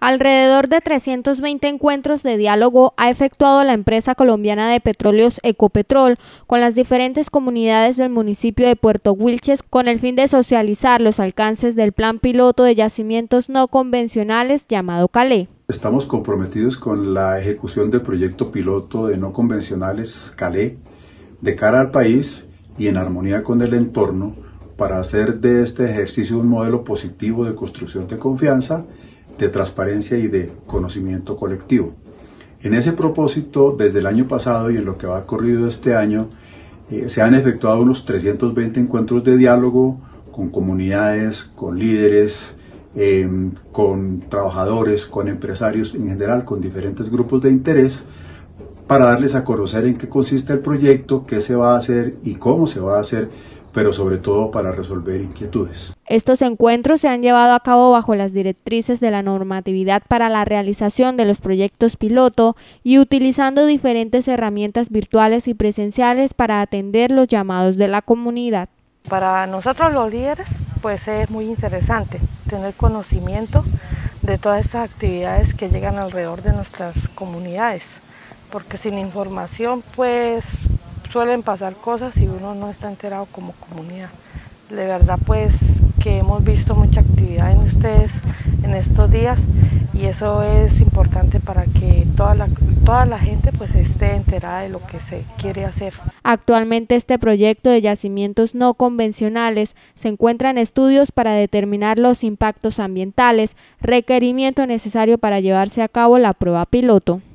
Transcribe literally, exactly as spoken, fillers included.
Alrededor de trescientos veinte encuentros de diálogo ha efectuado la empresa colombiana de petróleos Ecopetrol con las diferentes comunidades del municipio de Puerto Wilches con el fin de socializar los alcances del plan piloto de yacimientos no convencionales llamado CALE. Estamos comprometidos con la ejecución del proyecto piloto de no convencionales CALE de cara al país y en armonía con el entorno para hacer de este ejercicio un modelo positivo de construcción de confianza, de transparencia y de conocimiento colectivo. En ese propósito, desde el año pasado y en lo que va corrido este año, eh, se han efectuado unos trescientos veinte encuentros de diálogo con comunidades, con líderes, eh, con trabajadores, con empresarios en general, con diferentes grupos de interés, para darles a conocer en qué consiste el proyecto, qué se va a hacer y cómo se va a hacer, pero sobre todo para resolver inquietudes. Estos encuentros se han llevado a cabo bajo las directrices de la normatividad para la realización de los proyectos piloto y utilizando diferentes herramientas virtuales y presenciales para atender los llamados de la comunidad. Para nosotros los líderes, pues es muy interesante tener conocimiento de todas estas actividades que llegan alrededor de nuestras comunidades, porque sin información pues suelen pasar cosas y uno no está enterado como comunidad. De verdad pues que hemos visto mucha actividad en ustedes en estos días y eso es importante para que toda la, toda la gente pues esté enterada de lo que se quiere hacer. Actualmente este proyecto de yacimientos no convencionales se encuentra en estudios para determinar los impactos ambientales, requerimiento necesario para llevarse a cabo la prueba piloto.